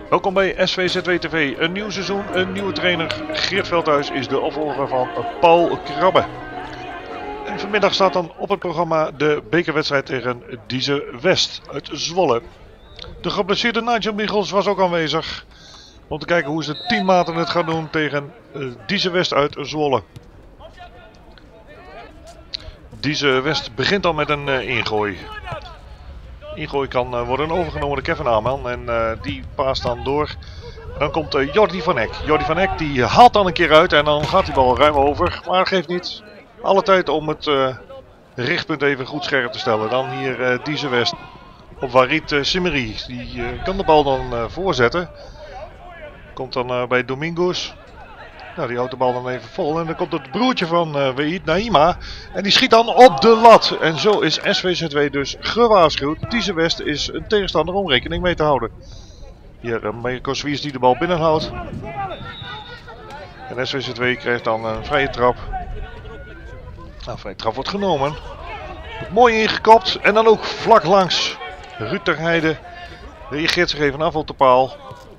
Welkom bij SVZW TV. Een nieuw seizoen, een nieuwe trainer. Geert Veldhuis is de opvolger van Paul Krabbe. En vanmiddag staat dan op het programma de bekerwedstrijd tegen Dieze West uit Zwolle. De geblesseerde Nigel Michels was ook aanwezig om te kijken hoe ze teammaten het gaan doen tegen Dieze West uit Zwolle. Dieze West begint al met een ingooi. Ingooi kan worden overgenomen door Kevin Aman en die paast dan door. En dan komt Jordi van Eck. Jordi van Eck die haalt dan een keer uit en dan gaat die bal ruim over. Maar geeft niet. Alle tijd om het richtpunt even goed scherp te stellen. Dan hier Dieze West op Warid Simeri. Die kan de bal dan voorzetten. Komt dan bij Domingos. Nou, die houdt de bal dan even vol. En dan komt het broertje van Weid Naima. En die schiet dan op de lat. En zo is SVZW dus gewaarschuwd. Dieze West is een tegenstander om rekening mee te houden. Hier Mirko Swiers die de bal binnenhoudt. En SVZW krijgt dan een vrije trap. Nou, vrije trap wordt genomen. Mooi ingekopt. En dan ook vlak langs. Ruud ter Heide reageert zich even af op de paal.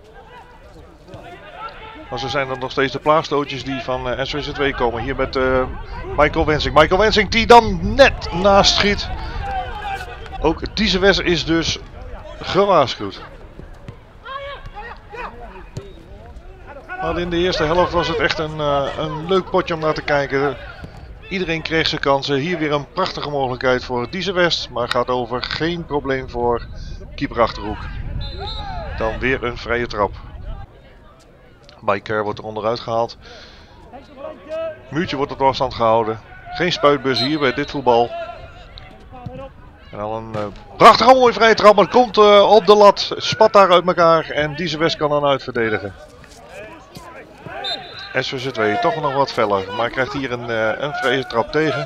Maar zo zijn er nog steeds de plaagstootjes die van SVZW komen. Hier met Michael Wensing. Michael Wensing die dan net naast schiet. Ook Dieze West is dus gewaarschuwd. Maar in de eerste helft was het echt een leuk potje om naar te kijken. Iedereen kreeg zijn kansen. Hier weer een prachtige mogelijkheid voor Dieze West. Maar gaat over. Geen probleem voor keeper Achterhoek. Dan weer een vrije trap. Bijker wordt er onderuit gehaald. Muurtje wordt op afstand gehouden. Geen spuitbus hier bij dit voetbal. En dan een prachtige mooie vrije trap. Maar het komt op de lat. Spat daar uit elkaar. En Dieze West kan dan uitverdedigen. SVZW toch nog wat feller. Maar krijgt hier een vrije trap tegen.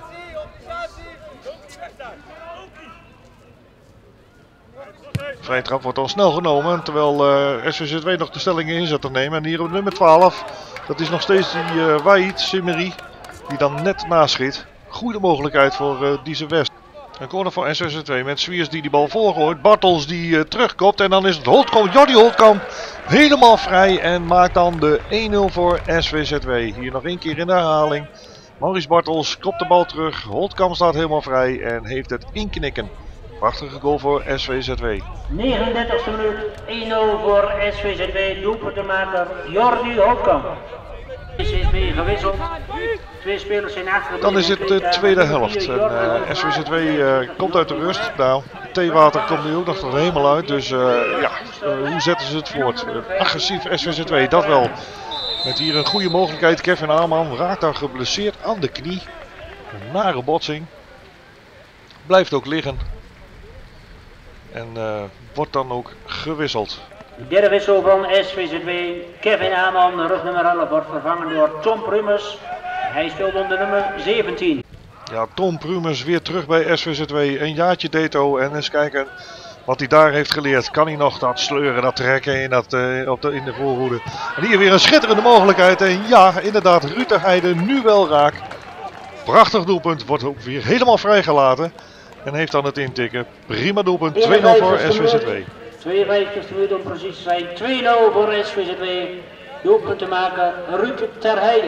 Vrije trap wordt al snel genomen, terwijl SVZW nog de stellingen in zat te nemen. En hier op nummer 12, dat is nog steeds die Waid Simeri, die dan net naschiet. Goede mogelijkheid voor Dieze West. Een corner voor SVZW met Swiers die bal voorgooit. Bartels die terugkomt en dan is het Holtkamp, Jordi Holtkamp helemaal vrij en maakt dan de 1-0 voor SVZW. Hier nog één keer in de herhaling. Maurice Bartels kopt de bal terug, Holtkamp staat helemaal vrij en heeft het inknikken. Prachtige goal voor SVZW. 39e minuut, 1-0 voor SVZW, doelpuntenmaker Jordi Holtkamp. SVZW gewisseld, twee spelers zijn achter. Dan is het de tweede helft. En SVZW komt uit de rust. Nou, theewater komt nu ook nog tot helemaal uit. Dus ja, hoe zetten ze het voort? Agressief SVZW, dat wel. Met hier een goede mogelijkheid. Kevin Aman raakt daar geblesseerd aan de knie. Een nare botsing. Blijft ook liggen. En wordt dan ook gewisseld. De derde wissel van SVZW. Kevin Aman, rugnummer 11, wordt vervangen door Tom Prumers. Hij speelt onder nummer 17. Ja, Tom Prumers weer terug bij SVZW. Een jaartje Deto en eens kijken wat hij daar heeft geleerd. Kan hij nog dat sleuren, dat trekken in de voorhoede. En hier weer een schitterende mogelijkheid. En ja, inderdaad, Ruud ter Heide nu wel raak. Prachtig doelpunt, wordt ook weer helemaal vrijgelaten. En heeft dan het intikken. Prima doelpunt, 2-0 voor SVZW. 52 minuten om precies te zijn. 2-0 voor SVZW. Doelpunt te maken, Ruud ter Heide.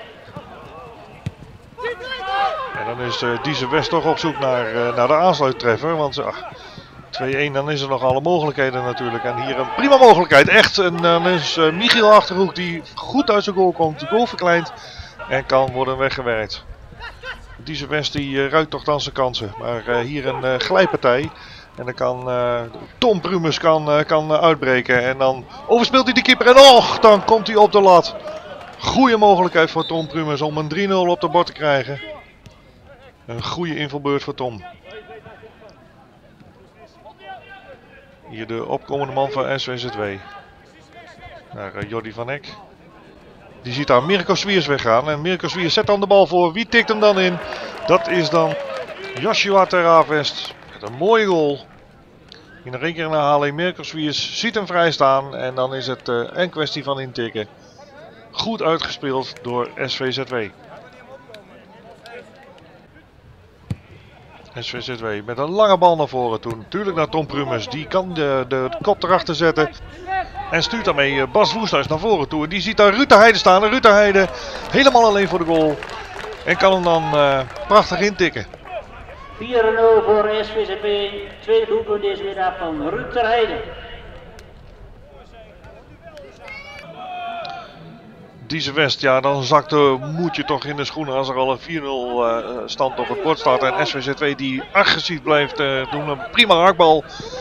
En dan is Dieze West toch op zoek naar de aansluittreffer. Want 2-1, dan is er nog alle mogelijkheden natuurlijk. En hier een prima mogelijkheid. Echt. En dan is Michiel Achterhoek die goed uit zijn goal komt. De goal verkleint. En kan worden weggewerkt. Dieze West die ruikt toch dan zijn kansen. Maar hier een glijpartij. En dan kan Tom Prumers kan uitbreken. En dan overspeelt hij de keeper. En och, dan komt hij op de lat. Goede mogelijkheid voor Tom Prumers om een 3-0 op de bord te krijgen. Een goede invalbeurt voor Tom. Hier de opkomende man van SVZW. Naar Jordi van Eck. Die ziet daar Mirko Swiers weggaan. En Mirko Swiers zet dan de bal voor. Wie tikt hem dan in? Dat is dan Joshua Terravest. Met een mooie goal. Hier nog één keer een herhaling. Mirko Swiers ziet hem vrij staan. En dan is het een kwestie van intikken. Goed uitgespeeld door SVZW. SVZW met een lange bal naar voren toe. Natuurlijk naar Tom Prumers. Die kan de kop erachter zetten. En stuurt daarmee Bas Woesthuis naar voren toe. Die ziet daar Ruud de Heide staan. En Ruud de Heide helemaal alleen voor de goal. En kan hem dan prachtig intikken. 4-0 voor SVZW. Tweede doelpunt deze middag van Ruud de Heide. Diese West, ja, dan zakt de moedje toch in de schoenen als er al een 4-0 stand op het bord staat. En SVZW die agressief blijft doen. Een prima hakbal.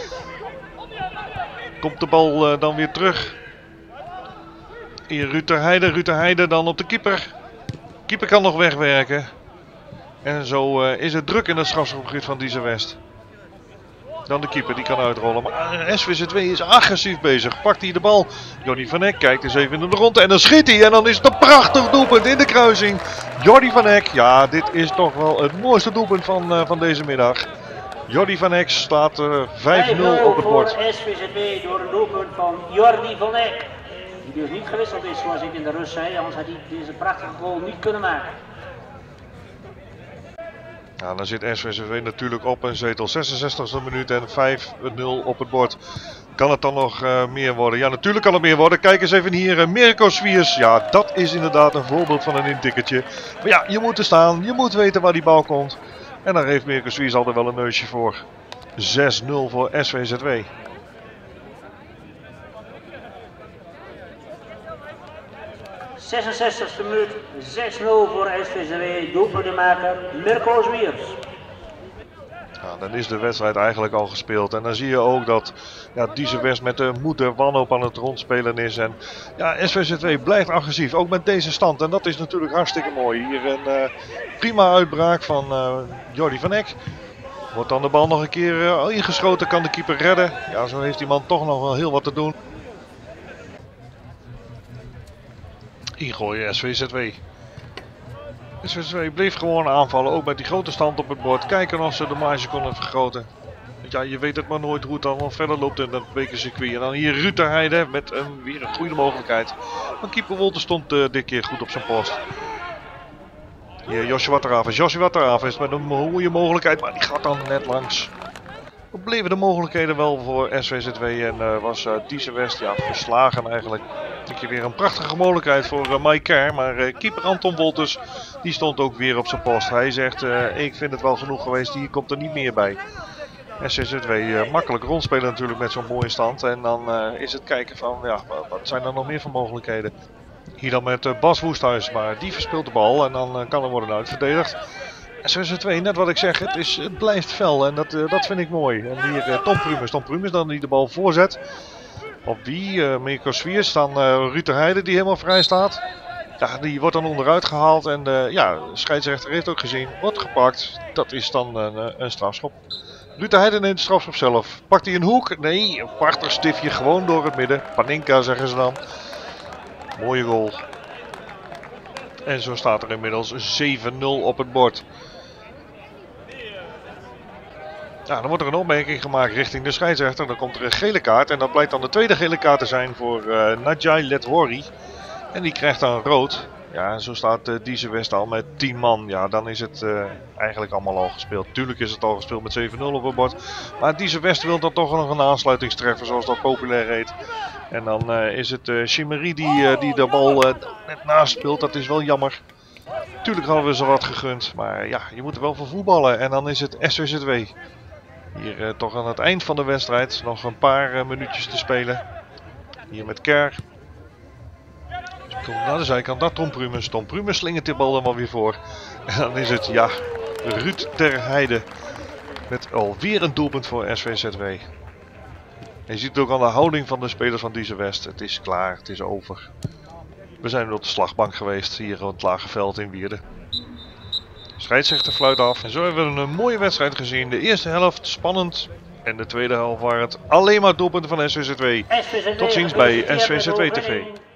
Komt de bal dan weer terug. Hier Ruud de Heide dan op de keeper. Keeper kan nog wegwerken. En zo is het druk in het strafschopgebied van Diese West. Dan de keeper, die kan uitrollen. Maar SVZW is agressief bezig. Pakt hij de bal. Jordi van Eck kijkt eens even in de rondte. En dan schiet hij. En dan is het een prachtig doelpunt in de kruising. Jordi van Eck. Ja, dit is toch wel het mooiste doelpunt van deze middag. Jordi van Eck staat 5-0 op het bord. Voor SVZW door een doelpunt van Jordi van Eck. Die dus niet gewisseld is zoals ik in de rust zei. Anders had hij deze prachtige goal niet kunnen maken. Ja, dan zit SVZW natuurlijk op een zetel. 66e minuut en 5-0 op het bord. Kan het dan nog meer worden? Ja, natuurlijk kan het meer worden. Kijk eens even hier. Mirko Swiers. Ja, dat is inderdaad een voorbeeld van een intikkertje. Maar ja, je moet er staan. Je moet weten waar die bal komt. En daar heeft Mirko Swiers altijd wel een neusje voor. 6-0 voor SVZW. /66e minuut, 6-0 voor SVZW, doelpuntenmaker Mirko Swiers. Ja, dan is de wedstrijd eigenlijk al gespeeld. En dan zie je ook dat Diese West met de moeder wanhoop aan het rondspelen is. En ja, SVZW blijft agressief, ook met deze stand. En dat is natuurlijk hartstikke mooi. Hier een prima uitbraak van Jordi van Eck. Wordt dan de bal nog een keer ingeschoten, kan de keeper redden. Ja, zo heeft die man toch nog wel heel wat te doen. Ingooien SVZW. SVZW bleef gewoon aanvallen, ook met die grote stand op het bord. Kijken of ze de marge konden vergroten. Ja, je weet het maar nooit hoe het dan verder loopt in dat bekercircuit. En dan hier Ruud de Heide met weer een goede mogelijkheid. Maar keeper Wolter stond dit keer goed op zijn post. Hier Joshua Teraves met een goede mogelijkheid, maar die gaat dan net langs. Wat bleven de mogelijkheden wel voor SVZW en was Diese West verslagen eigenlijk. Een keer weer een prachtige mogelijkheid voor Mike Kerr, maar keeper Anton Wolters die stond ook weer op zijn post. Hij zegt ik vind het wel genoeg geweest, hier komt er niet meer bij. SVZW makkelijk rondspelen natuurlijk met zo'n mooie stand en dan is het kijken van wat zijn er nog meer voor mogelijkheden. Hier dan met Bas Woesthuis, maar die verspeelt de bal en dan kan er worden uitverdedigd. SVZW, net wat ik zeg, het blijft fel en dat vind ik mooi. En hier Tom Prumes dan die de bal voorzet. Op wie? Mirko Swiers, dan Ruud de Heide die helemaal vrij staat. Ja, die wordt dan onderuit gehaald en de scheidsrechter heeft ook gezien, wordt gepakt. Dat is dan een strafschop. Ruud de Heide neemt de strafschop zelf. Pakt hij een hoek? Nee, een prachtig stiftje gewoon door het midden. Paninka zeggen ze dan. Mooie goal. En zo staat er inmiddels 7-0 op het bord. Ja, dan wordt er een opmerking gemaakt richting de scheidsrechter. Dan komt er een gele kaart en dat blijkt dan de tweede gele kaart te zijn voor Najai Letwori. En die krijgt dan rood. Ja, zo staat Diese West al met 10 man. Ja, dan is het eigenlijk allemaal al gespeeld. Tuurlijk is het al gespeeld met 7-0 op het bord. Maar Diese West wil dan toch nog een aansluitingstreffer, zoals dat populair heet. En dan is het Chimeri die de bal net naast speelt. Dat is wel jammer. Tuurlijk hadden we ze wat gegund. Maar ja, je moet er wel voor voetballen. En dan is het SVZW. Hier toch aan het eind van de wedstrijd. Nog een paar minuutjes te spelen. Hier met Kerr. Komt naar de zijkant, daar Tom Prumes. Tom Prumes slingert de bal dan wel weer voor. En dan is het, Ruud ter Heide. Met alweer een doelpunt voor SVZW. En je ziet het ook aan de houding van de spelers van Diese West. Het is klaar, het is over. We zijn op de slagbank geweest, hier op het lage veld in Wierden. Scheidsrechter fluit af. En zo hebben we een mooie wedstrijd gezien. De eerste helft spannend. En de tweede helft waren het alleen maar doelpunten van SVZW. Tot ziens bij SVZW TV.